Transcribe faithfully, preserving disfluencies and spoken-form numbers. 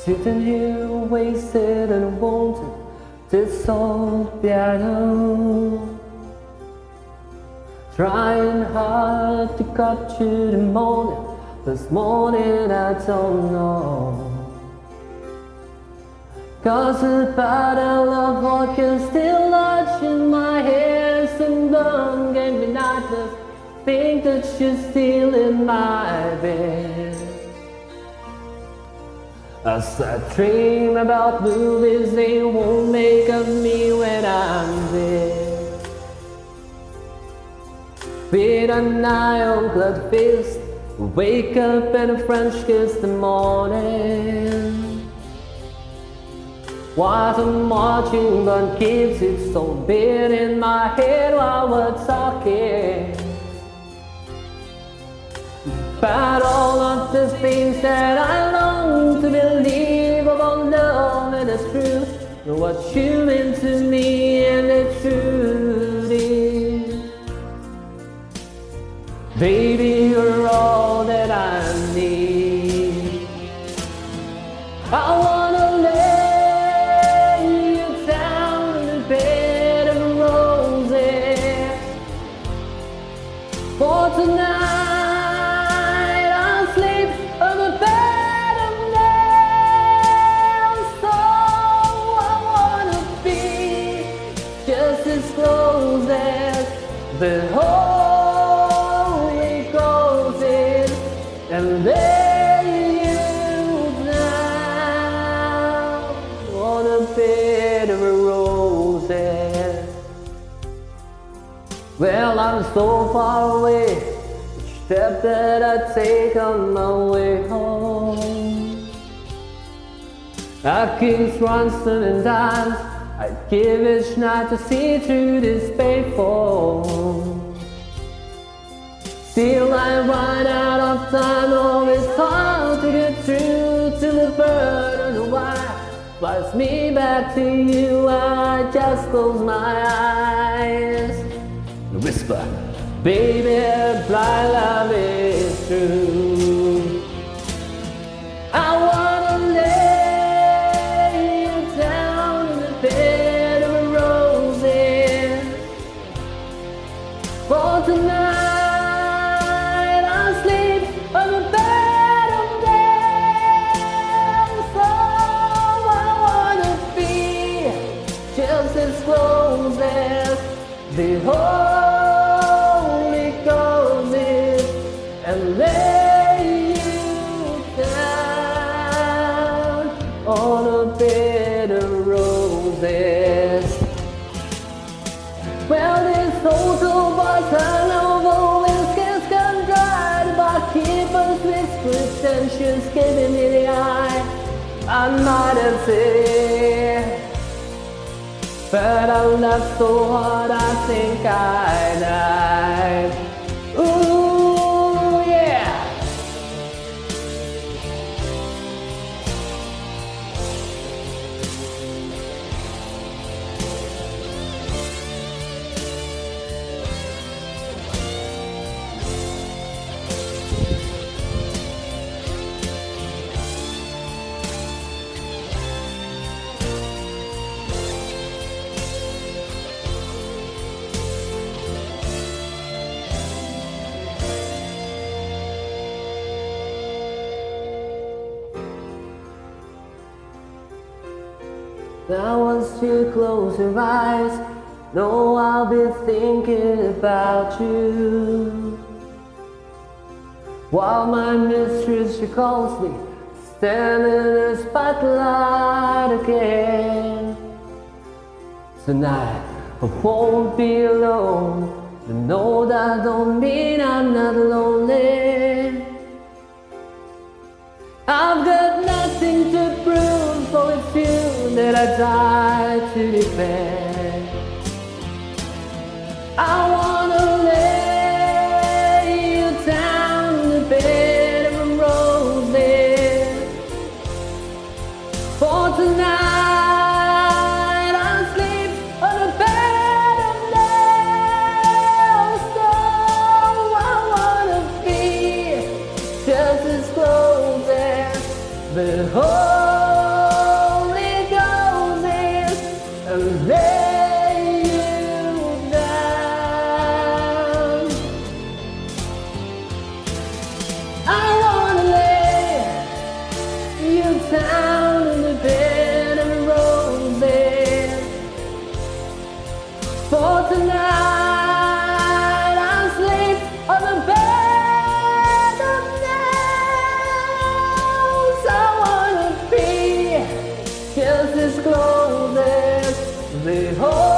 Sitting here wasted and wanted this old piano, trying hard to capture the morning. This morning I don't know, 'cause the battle of what can still lodge in my head. Some long gave me nightmares, think that you're still in my bed. As I dream about movies they won't make of me when I'm dead. Feet on ironclad fist, wake up and a French kiss the morning. What a marching band keeps it so big in my head while we're talking about all of the things that I long to believe about love and the truth. What you mean to me and the truth is, baby, you're all that I need. I wanna lay you down in a bed of roses for tonight. Close as the Holy Ghost is, and lay you down on a bed of roses. Well, I'm so far away, each step that I take on my way home, I keep running and dance. I'd give each night to see through this payphone. Still I run out of time, oh, it's hard to get through till the bird on the wire flies me back to you. I just close my eyes and whisper, baby, blind love is true. I wanna lay you down in the bed of roses for tonight. I'll sleep on the bed of nails. So I wanna be just as close as the Holy Ghost is, and lay you down on a bed of roses. Well, this total was an oval with skins can dry, but keepers with pretensions giving me the eye. I might have said, but I laughed so hard I think I died. Ooh, yeah. Now once you close your eyes, know I'll be thinking about you. While my mistress, she calls me, standing in the spotlight again. Tonight I won't be alone, you know that don't mean I'm not lonely. I've got nothing to prove, so it's you that I die to defend. I wanna lay you down in the bed of roses for tonight. I'll sleep on a bed of nails. So I wanna be just as close as the whole I wanna lay you down in the bed of roses. For tonight I'll sleep on the bed of nails. I wanna be just as close as they hold.